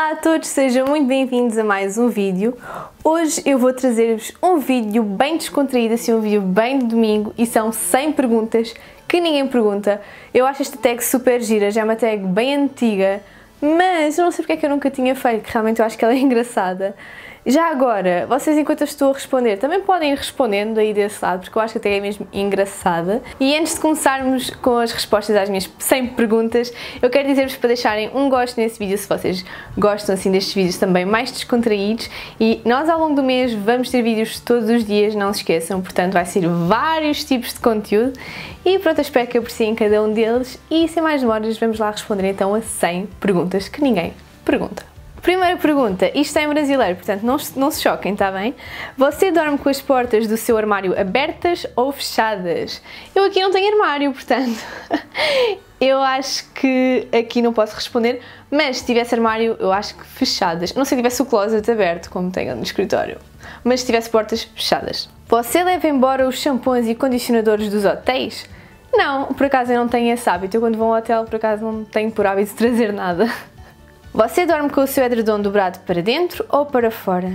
Olá a todos, sejam muito bem-vindos a mais um vídeo. Hoje eu vou trazer-vos um vídeo bem descontraído, assim um vídeo bem de domingo, e são 100 perguntas que ninguém pergunta. Eu acho esta tag super gira, já é uma tag bem antiga, mas eu não sei porque é que eu nunca tinha feito, que realmente eu acho que ela é engraçada. Já agora, vocês enquanto eu estou a responder, também podem ir respondendo aí desse lado, porque eu acho que até é mesmo engraçada. E antes de começarmos com as respostas às minhas 100 perguntas, eu quero dizer-vos para deixarem um gosto nesse vídeo, se vocês gostam assim destes vídeos também mais descontraídos. E nós ao longo do mês vamos ter vídeos todos os dias, não se esqueçam, portanto vai ser vários tipos de conteúdo. E pronto, eu espero que apreciem cada um deles e sem mais demoras vamos lá responder então a 100 perguntas que ninguém pergunta. Primeira pergunta, isto é em brasileiro, portanto não se choquem, está bem? Você dorme com as portas do seu armário abertas ou fechadas? Eu aqui não tenho armário, portanto, eu acho que aqui não posso responder, mas se tivesse armário, eu acho que fechadas. Não sei se tivesse o closet aberto, como tenho no escritório, mas se tivesse portas fechadas. Você leva embora os shampoos e condicionadores dos hotéis? Não, por acaso eu não tenho esse hábito, eu quando vou ao hotel, por acaso não tenho por hábito de trazer nada. Você dorme com o seu edredom dobrado para dentro ou para fora?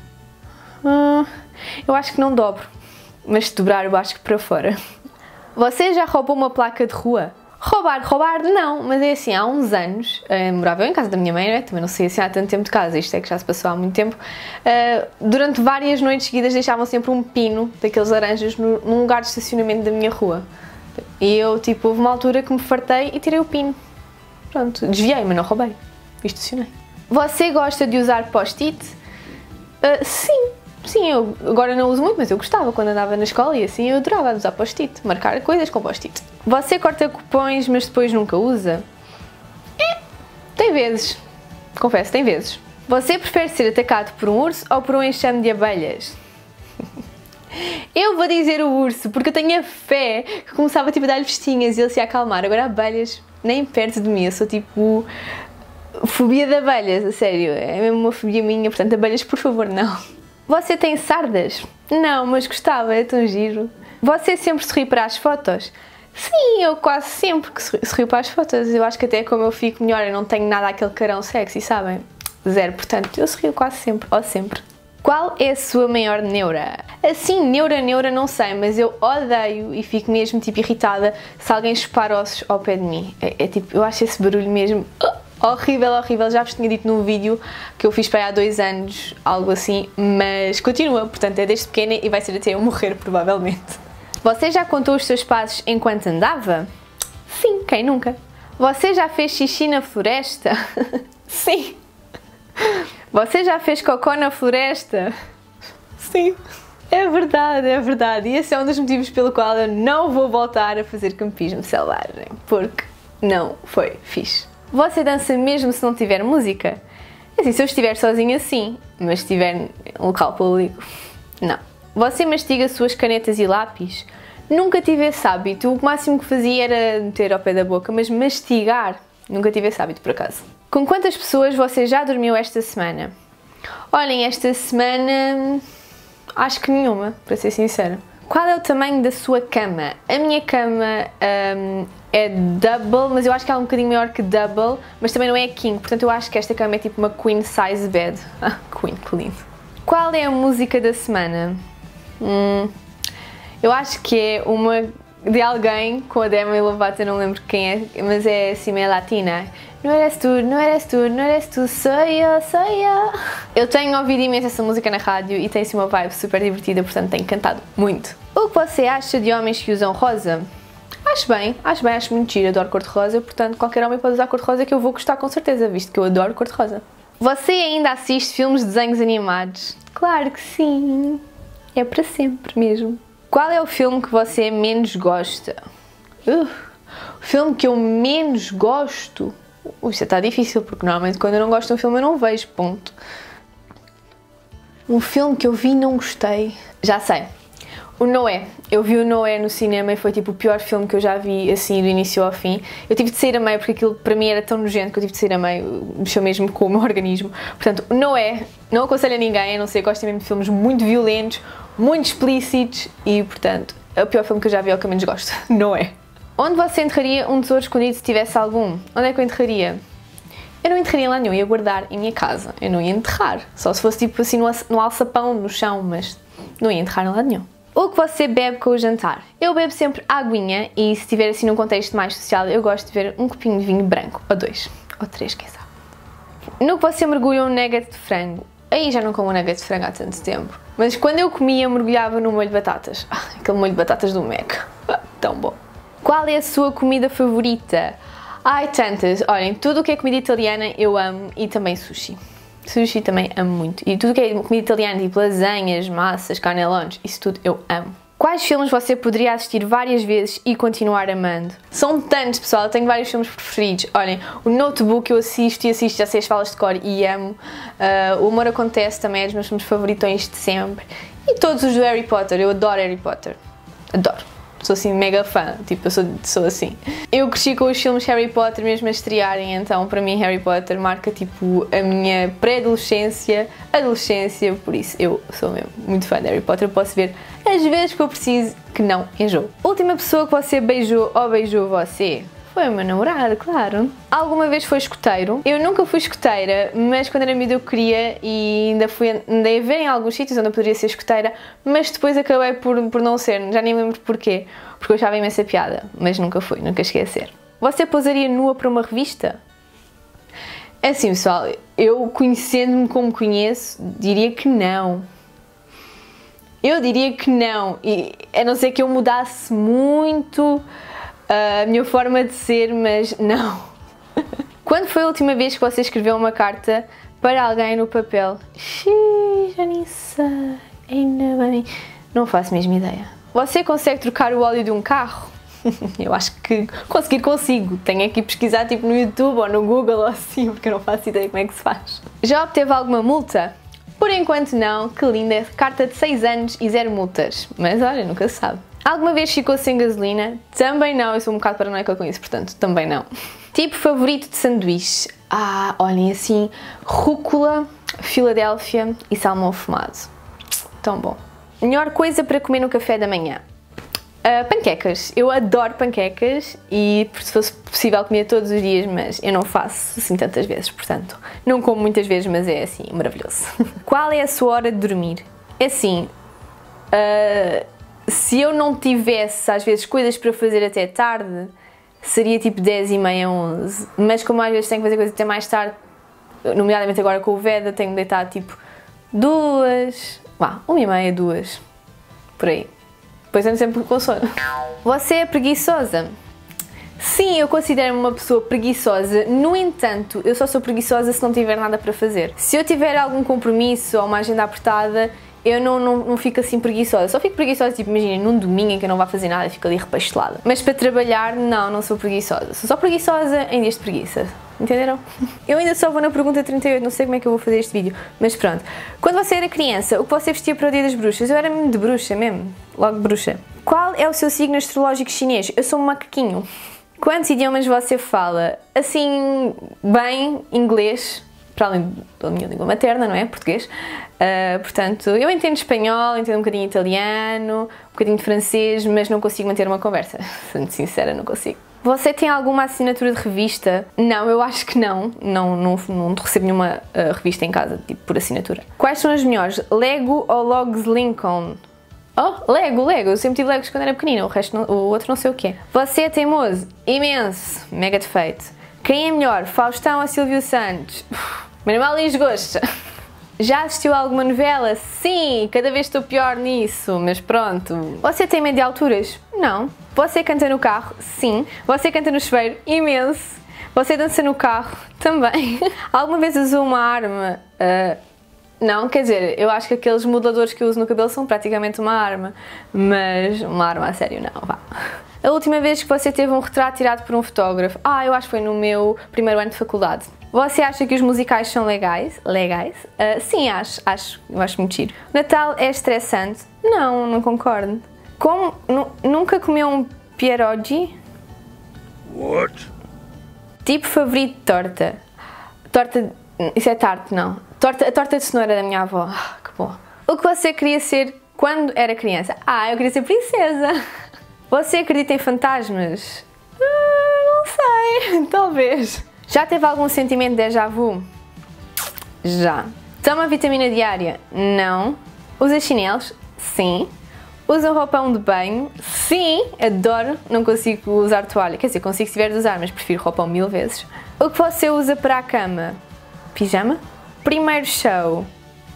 Eu acho que não dobro, mas se dobrar eu acho que para fora. Você já roubou uma placa de rua? Roubar não, mas é assim, há uns anos, morava eu em casa da minha mãe, né? Também não sei assim há tanto tempo de casa, isto é que já se passou há muito tempo, durante várias noites seguidas deixavam sempre um pino daqueles laranjas num lugar de estacionamento da minha rua. E eu, tipo, houve uma altura que me fartei e tirei o pino. Pronto, desviei, mas não roubei. Estacionei. Você gosta de usar post-it? Sim, eu agora não uso muito, mas eu gostava quando andava na escola e assim eu adorava usar post-it, marcar coisas com post-it. Você corta cupons, mas depois nunca usa? Tem vezes, confesso, tem vezes. Você prefere ser atacado por um urso ou por um enxame de abelhas? Eu vou dizer o urso, porque eu tenho a fé que começava tipo a dar-lhe festinhas e ele se ia acalmar. Agora abelhas, nem perto de mim, eu sou tipo... fobia de abelhas, a sério, é mesmo uma fobia minha, portanto abelhas por favor não. Você tem sardas? Não, mas gostava, é tão giro. Você sempre sorri para as fotos? Sim, eu quase sempre que sorrio para as fotos, eu acho que até como eu fico melhor, eu não tenho nada aquele carão sexy, sabem? Zero, portanto eu sorrio quase sempre, ou sempre. Qual é a sua maior neura? Assim, neura não sei, mas eu odeio e fico mesmo tipo irritada se alguém chupar ossos ao pé de mim. É tipo, eu acho esse barulho mesmo... horrível, já vos tinha dito num vídeo que eu fiz para aí há 2 anos, algo assim, mas continua, portanto é desde pequena e vai ser até eu morrer, provavelmente. Você já contou os seus passos enquanto andava? Sim, quem nunca? Você já fez xixi na floresta? Sim. Você já fez cocô na floresta? Sim. É verdade, e esse é um dos motivos pelo qual eu não vou voltar a fazer campismo selvagem, porque não foi fixe. Você dança mesmo se não tiver música? Assim, se eu estiver sozinha, sim, mas se estiver em um local público, não. Você mastiga suas canetas e lápis? Nunca tive esse hábito, o máximo que fazia era meter ao pé da boca, mas mastigar, nunca tive esse hábito por acaso. Com quantas pessoas você já dormiu esta semana? Olhem, esta semana, acho que nenhuma, para ser sincera. Qual é o tamanho da sua cama? A minha cama é double, mas eu acho que ela é um bocadinho maior que double, mas também não é king, portanto eu acho que esta cama é tipo uma queen size bed. Ah, queen, que lindo. Qual é a música da semana? Eu acho que é uma de alguém com a Demi Lovato, eu não lembro quem é, mas é assim meio latina. Não eres tu, sou eu. Eu tenho ouvido imenso essa música na rádio e tem assim uma vibe super divertida, portanto tenho cantado muito. O que você acha de homens que usam rosa? Acho muito giro, adoro cor-de-rosa, portanto qualquer homem pode usar cor-de-rosa que eu vou gostar com certeza, visto que eu adoro cor-de-rosa. Você ainda assiste filmes de desenhos animados? Claro que sim, é para sempre mesmo. Qual é o filme que você menos gosta? O filme que eu menos gosto? Isso está difícil, porque normalmente quando eu não gosto de um filme eu não vejo, ponto. Um filme que eu vi e não gostei. Já sei. O Noé. Eu vi o Noé no cinema e foi tipo o pior filme que eu já vi assim do início ao fim. Eu tive de sair a meio porque aquilo para mim era tão nojento que eu tive de sair a meio, mexeu mesmo com o meu organismo. Portanto, o Noé, não aconselho a ninguém, a não ser que gostem mesmo de filmes muito violentos, muito explícitos e, portanto, é o pior filme que eu já vi, é o que eu menos gosto. Noé. Onde você enterraria um tesouro escondido se tivesse algum? Onde é que eu enterraria? Eu não enterraria em lado nenhum, ia guardar em minha casa. Eu não ia enterrar. Só se fosse tipo assim no alçapão, no chão, mas não ia enterrar em lado nenhum. O que você bebe com o jantar? Eu bebo sempre aguinha e se estiver assim num contexto mais social, eu gosto de ver um copinho de vinho branco, ou 2, ou 3, quem sabe. No que você mergulha um nugget de frango? Aí já não como um nugget de frango há tanto tempo. Mas quando eu comia, mergulhava no molho de batatas. Aquele molho de batatas do Mac. Tão bom. Qual é a sua comida favorita? Ai, tantas. Olhem, tudo o que é comida italiana eu amo e também sushi. Sushi também amo muito. E tudo o que é comida italiana, tipo lasanhas, massas, canelones, isso tudo eu amo. Quais filmes você poderia assistir várias vezes e continuar amando? São tantos, pessoal, eu tenho vários filmes preferidos. Olhem, o Notebook eu assisto já sei as falas de cor e amo. O Amor Acontece também é dos meus filmes favoritos de sempre. E todos os do Harry Potter, eu adoro Harry Potter. Adoro. Sou assim mega fã, tipo, eu sou assim. Eu cresci com os filmes Harry Potter mesmo a estrearem, então para mim Harry Potter marca tipo a minha pré-adolescência, adolescência, por isso eu sou mesmo muito fã de Harry Potter, eu posso ver as vezes que eu preciso que não enjoo. Última pessoa que você beijou ou beijou você? Foi o meu namorado, claro. Alguma vez foi escoteiro? Eu nunca fui escoteira, mas quando era miúda eu queria e andei a ver em alguns sítios onde eu poderia ser escoteira, mas depois acabei por não ser, já nem lembro porquê. Porque eu achava imensa piada, mas nunca fui, nunca cheguei a ser. Você posaria nua para uma revista? É assim, pessoal, eu conhecendo-me como conheço, diria que não. Eu diria que não, e a não ser que eu mudasse muito a minha forma de ser, mas não. Quando foi a última vez que você escreveu uma carta para alguém no papel? Xiii, já nem sei, ainda bem. Não faço mesmo ideia. Você consegue trocar o óleo de um carro? Eu acho que consigo. Tenho que pesquisar tipo no YouTube ou no Google ou assim, porque eu não faço ideia como é que se faz. Já obteve alguma multa? Por enquanto não, que linda, carta de 6 anos e 0 multas. Mas olha, nunca se sabe. Alguma vez ficou sem gasolina? Também não, eu sou um bocado paranoica com isso, portanto, também não. Tipo favorito de sanduíche? Olhem assim, rúcula, Filadélfia e salmão afumado. Tão bom. Melhor coisa para comer no café da manhã? Panquecas. Eu adoro panquecas e se fosse possível comia todos os dias, mas eu não faço assim tantas vezes, portanto, não como muitas vezes, mas é assim, maravilhoso. Qual é a sua hora de dormir? É assim, se eu não tivesse às vezes coisas para fazer até tarde, seria tipo 10h30, 11, mas como às vezes tenho que fazer coisas até mais tarde, nomeadamente agora com o Veda, tenho que deitar tipo 2, 1h30, 2, por aí. Depois ando sempre com sono. Você é preguiçosa? Sim, eu considero-me uma pessoa preguiçosa, no entanto, eu só sou preguiçosa se não tiver nada para fazer. Se eu tiver algum compromisso ou uma agenda apertada, eu não fico assim preguiçosa. Só fico preguiçosa, tipo, imagina, num domingo em que eu não vá fazer nada, fico ali repastelada. Mas para trabalhar, não sou preguiçosa. Sou só preguiçosa em dias de preguiça. Entenderam? Eu ainda só vou na pergunta 38, não sei como é que eu vou fazer este vídeo, mas pronto. Quando você era criança, o que você vestia para o Dia das Bruxas? Eu era mesmo de bruxa mesmo, logo bruxa. Qual é o seu signo astrológico chinês? Eu sou um macaquinho. Quantos idiomas você fala? Assim, bem, inglês, para além da minha língua materna, não é? Português. Portanto, eu entendo espanhol, entendo um bocadinho italiano, um bocadinho de francês, mas não consigo manter uma conversa. Sendo sincera, não consigo. Você tem alguma assinatura de revista? Não, eu acho que não. Não recebo nenhuma revista em casa, tipo, por assinatura. Quais são as melhores? Lego ou Logs Lincoln? Oh, Lego. Eu sempre tive Legos quando era pequenina, o outro não sei o que é. Você é teimoso? Imenso. Mega defeito. Quem é melhor? Faustão ou Silvio Santos? Manuel Luís Gosta. Já assistiu a alguma novela? Sim, cada vez estou pior nisso, mas pronto. Você tem medo de alturas? Não. Você canta no carro? Sim. Você canta no chuveiro? Imenso. Você dança no carro? Também. Alguma vez usou uma arma? Não, quer dizer, eu acho que aqueles modeladores que eu uso no cabelo são praticamente uma arma, mas uma arma a sério não, vá. A última vez que você teve um retrato tirado por um fotógrafo? Eu acho que foi no meu primeiro ano de faculdade. Você acha que os musicais são legais? Sim, acho. Eu acho muito giro. Natal é estressante? Não concordo. Como nunca comeu um pierogi? What? Tipo favorito de torta? Isso é tarte, não. A torta de cenoura da minha avó. Que bom. O que você queria ser quando era criança? Eu queria ser princesa. Você acredita em fantasmas? Não sei, talvez. Já teve algum sentimento de déjà vu? Já. Toma vitamina diária? Não. Usa chinelos? Sim. Usa roupão de banho? Sim. Adoro. Não consigo usar toalha. Quer dizer, consigo se tiver de usar, mas prefiro roupão 1000 vezes. O que você usa para a cama? Pijama? Primeiro show?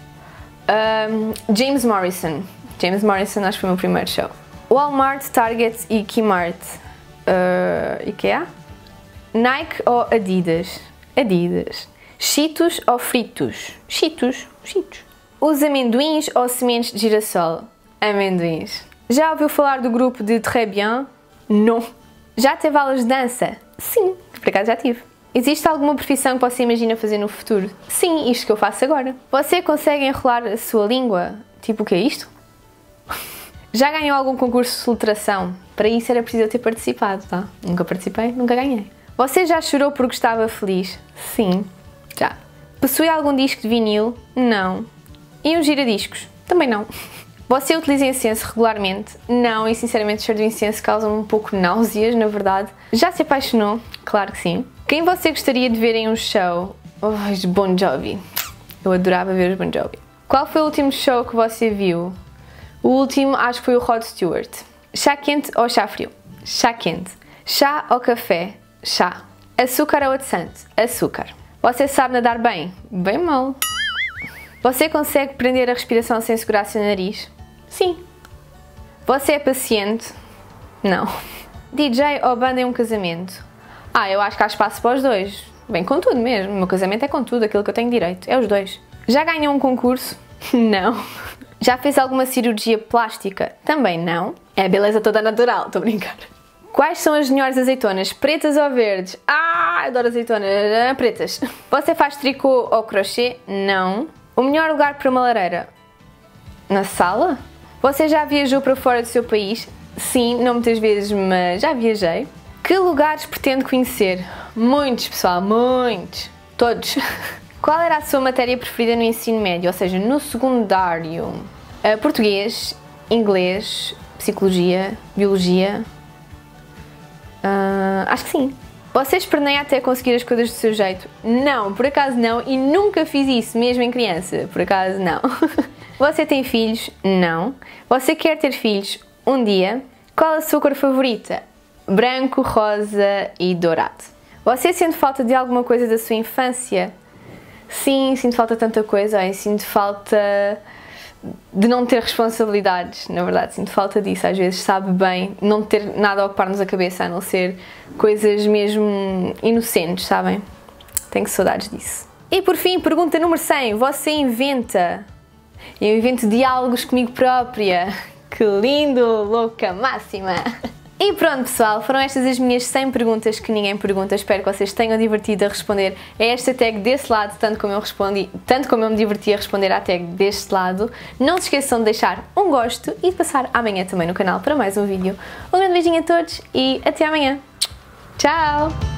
James Morrison. James Morrison acho que foi o meu primeiro show. Walmart, Target e Kmart. IKEA? Nike ou Adidas? Adidas. Cheetos ou fritos? Cheetos. Cheetos. Usa amendoins ou sementes de girassol? Amendoins. Já ouviu falar do grupo de Très Bien? Não. Já teve aulas de dança? Sim, por acaso já tive. Existe alguma profissão que você imagina fazer no futuro? Sim, isto que eu faço agora. Você consegue enrolar a sua língua? Tipo, o que é isto? Já ganhou algum concurso de soltração? Para isso era preciso eu ter participado, tá? Nunca participei, nunca ganhei. Você já chorou porque estava feliz? Sim, já. Possui algum disco de vinil? Não. E um giradiscos? Também não. Você utiliza incenso regularmente? Não, e sinceramente o cheiro do incenso causa-me um pouco de náuseas, na verdade. Já se apaixonou? Claro que sim. Quem você gostaria de ver em um show? Os Bon Jovi. Eu adorava ver os Bon Jovi. Qual foi o último show que você viu? O último acho que foi o Rod Stewart. Chá quente ou chá frio? Chá quente. Chá ou café? Chá. Açúcar ou adoçante? Açúcar. Você sabe nadar bem? Bem mal. Você consegue prender a respiração sem segurar seu nariz? Sim. Você é paciente? Não. DJ ou banda em um casamento? Eu acho que há espaço para os dois. Bem, com tudo mesmo. O meu casamento é com tudo, aquilo que eu tenho direito. É os dois. Já ganhou um concurso? Não. Já fez alguma cirurgia plástica? Também não. É a beleza toda natural, estou a brincar. Quais são as melhores azeitonas? Pretas ou verdes? Adoro azeitonas pretas. Você faz tricô ou crochê? Não. O melhor lugar para uma lareira? Na sala? Você já viajou para fora do seu país? Sim, não muitas vezes, mas já viajei. Que lugares pretende conhecer? Muitos, pessoal, muitos. Todos. Qual era a sua matéria preferida no ensino médio, ou seja, no secundário? Português, inglês, psicologia, biologia. Acho que sim. Você esperneia até conseguir as coisas do seu jeito? Não, por acaso não, e nunca fiz isso, mesmo em criança. Por acaso não. Você tem filhos? Não. Você quer ter filhos? Um dia. Qual a sua cor favorita? Branco, rosa e dourado. Você sente falta de alguma coisa da sua infância? Sim, sinto falta de tanta coisa. Sinto falta de não ter responsabilidades, na verdade, sinto falta disso. Às vezes sabe bem não ter nada a ocupar-nos a cabeça, a não ser coisas mesmo inocentes, sabem? Tenho saudades disso. E por fim, pergunta número 100. Você inventa? Eu invento diálogos comigo própria. Que lindo, louca máxima! E pronto, pessoal, foram estas as minhas 100 perguntas que ninguém pergunta. Espero que vocês tenham divertido a responder a esta tag desse lado, tanto como eu me diverti a responder à tag deste lado. Não se esqueçam de deixar um gosto e de passar amanhã também no canal para mais um vídeo. Um grande beijinho a todos e até amanhã. Tchau!